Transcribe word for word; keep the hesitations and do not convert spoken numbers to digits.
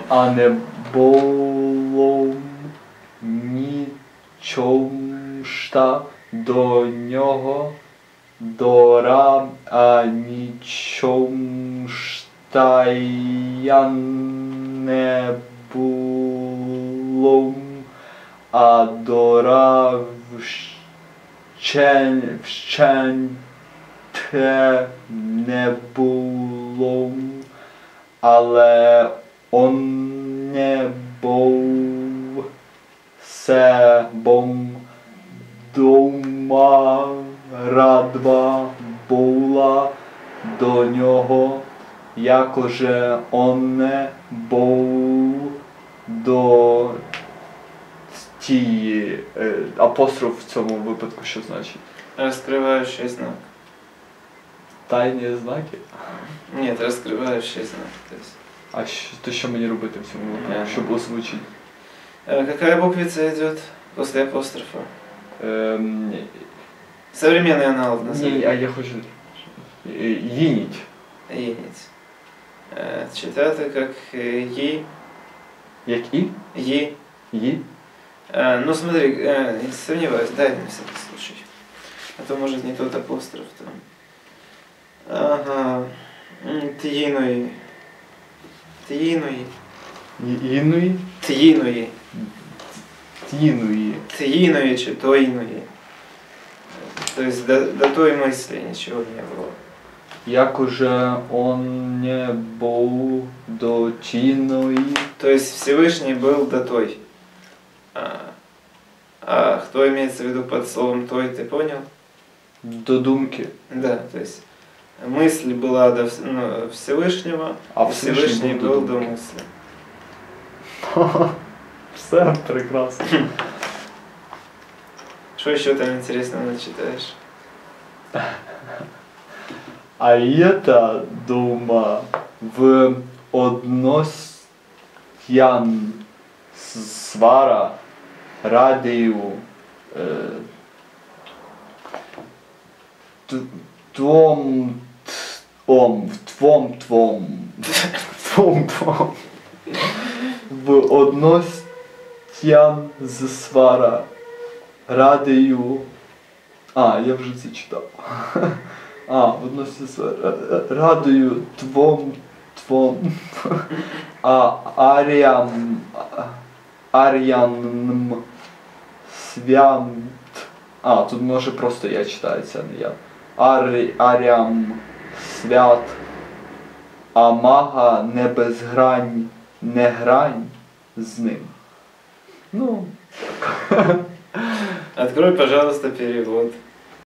а не було нічомшта до нього дора, а нічомшта я не було, а дора вщен, вщенте не було, але он не був себом дома, радба була до нього, якоже он не був до тієї. Апостроф в цьому випадку що значить? Розкриваючий знак. Тайні знаки? Ні, розкриваючий знак. То есть... А що, то що мені робити в цьому випадку, щоб озвучити? Какая буквица идет после апострофа? Ем, Современный аналог назови. ні, а я хочу... Їніть. Їніть. Читати як «ї». Як і? «Ї». Ї? Ну смотри, не сомневаюсь, дай на всякий случай. А то может не тот апостроф там. Ага. Т'їної. Т'їної. Інуї? Т'їної. Т'їнуї. Т'їної чи тойної. То есть до, до той мысли ничего не было. Як уже он не був до тіної. То есть Всевышний был до той. А, а кто имеется в виду под словом той, ты понял? До думки. Да, то есть мысль была до ну, Всевышнего, а Всевышний, Всевышний был до, до мысли. Все прекрасно. Что еще там интересного начитаешь? А это, дума, в одностян свара радию э, твом твом твом твом твом твом в одностян свара радию. А, я вже це читав. А, одностян радою твом твом а аріам аріанм свянт. А, тут може просто я читається, а не я. Арі, аріам свят, а мага не безгрань, не грань з ним. Ну, так. Открой, пожалуйста, перевод.